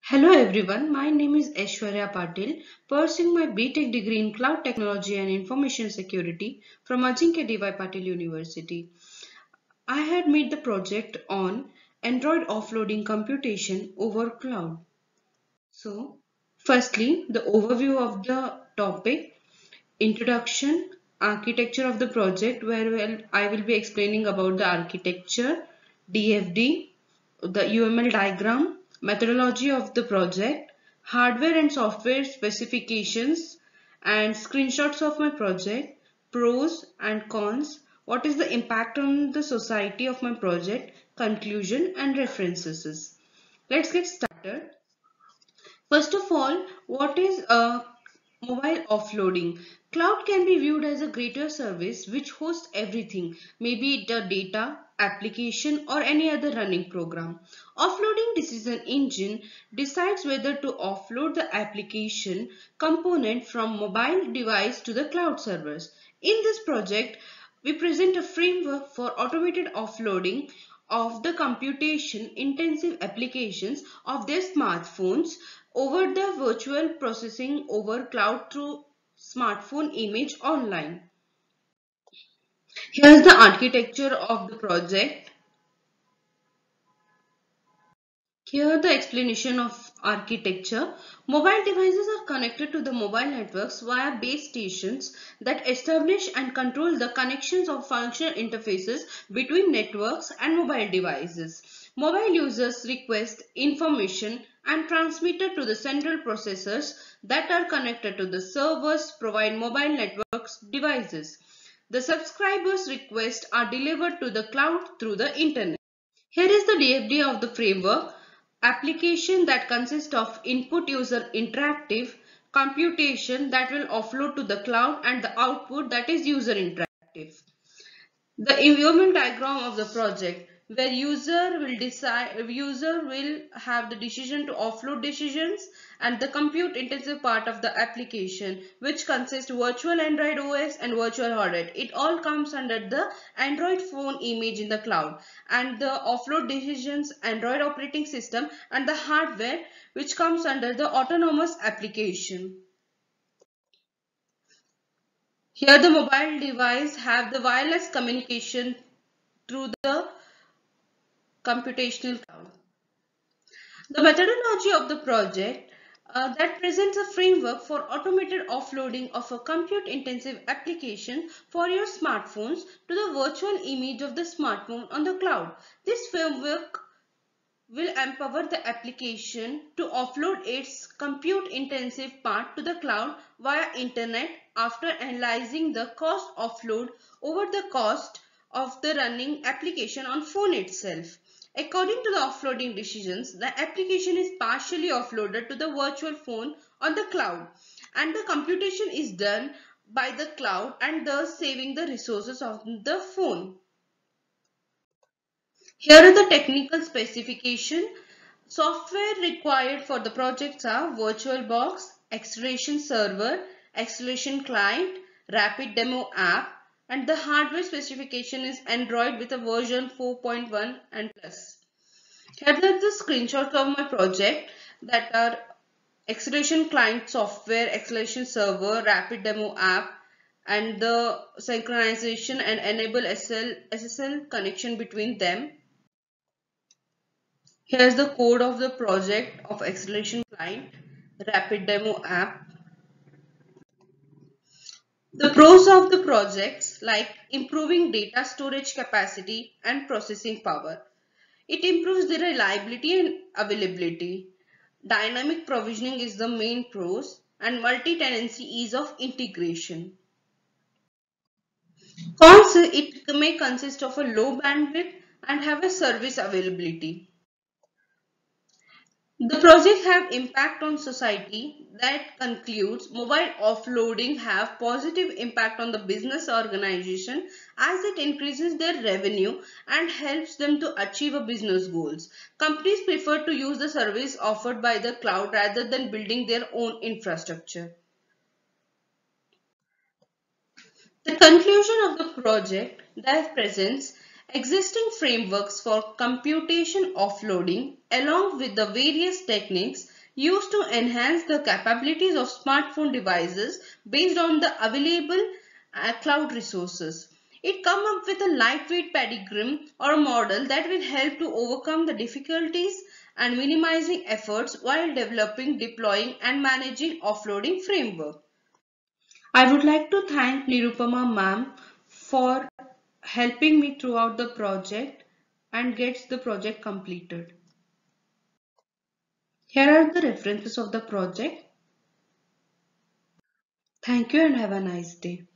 Hello everyone, my name is Aishwarya Patil, pursuing my BTech degree in Cloud Technology and Information Security from Ajinkya D.Y. Patil University. I had made the project on Android offloading computation over cloud. So, firstly, the overview of the topic, introduction, architecture of the project, where I will be explaining about the architecture, DFD, the UML diagram, methodology of the project, hardware and software specifications, and screenshots of my project, pros and cons, what is the impact on the society of my project, conclusion and references. Let's get started. First of all, what is mobile offloading? Cloud can be viewed as a greater service which hosts everything, maybe the data, application or any other running program. Offloading decision engine decides whether to offload the application component from mobile device to the cloud servers. In this project, we present a framework for automated offloading of the computation intensive applications of their smartphones over the virtual processing over cloud through smartphone image online. Here's the architecture of the project. Here the explanation of architecture. Mobile devices are connected to the mobile networks via base stations that establish and control the connections of functional interfaces between networks and mobile devices. Mobile users request information and transmit it to the central processors that are connected to the servers provide mobile networks devices. The subscribers' requests are delivered to the cloud through the internet. Here is the DFD of the framework. Application that consists of input user interactive, computation that will offload to the cloud and the output that is user interactive. The environment diagram of the project where user will have the decision to offload decisions and the compute intensive part of the application which consists virtual Android OS and virtual hardware. It all comes under the Android phone image in the cloud and the offload decisions Android operating system and the hardware which comes under the autonomous application. Here the mobile device have the wireless communication through the computational cloud. The methodology of the project that presents a framework for automated offloading of a compute-intensive application for your smartphones to the virtual image of the smartphone on the cloud. This framework will empower the application to offload its compute-intensive part to the cloud via internet after analyzing the cost offload over the cost of the running application on phone itself. According to the offloading decisions, the application is partially offloaded to the virtual phone on the cloud and the computation is done by the cloud and thus saving the resources of the phone. Here are the technical specification. Software required for the projects are VirtualBox, Acceleration Server, Acceleration Client, Rapid Demo App, and the hardware specification is Android with a version 4.1 and plus. Here are the screenshots of my project that are Acceleration Client software, Acceleration Server, Rapid Demo App, and the synchronization and enable SSL connection between them. Here's the code of the project of Acceleration Client, Rapid Demo App. The pros of the projects like improving data storage capacity and processing power. It improves the reliability and availability. Dynamic provisioning is the main pros and multi-tenancy ease of integration. Cons, it may consist of a low bandwidth and have a service availability. The project have impact on society that concludes mobile offloading have positive impact on the business organization as it increases their revenue and helps them to achieve a business goals. Companies prefer to use the service offered by the cloud rather than building their own infrastructure. The conclusion of the project that presents existing frameworks for computation offloading along with the various techniques used to enhance the capabilities of smartphone devices based on the available cloud resources. It come up with a lightweight paradigm or a model that will help to overcome the difficulties and minimizing efforts while developing, deploying and managing offloading framework. I would like to thank Nirupama ma'am for helping me throughout the project and gets the project completed. Here are the references of the project. Thank you and have a nice day.